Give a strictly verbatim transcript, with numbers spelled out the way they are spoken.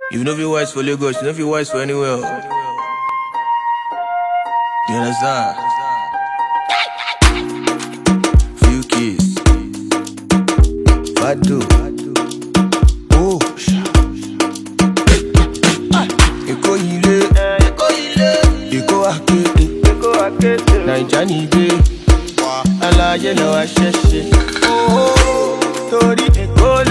You know if you're wise for Lagos, you know if you're wise for anywhere. You understand? Few keys. Fado. Oh, Eko ile, Eko ile, Eko akete, Eko akete. Naija ni gbe, alaye lo wa ṣẹṣẹ. Oh, torí Eko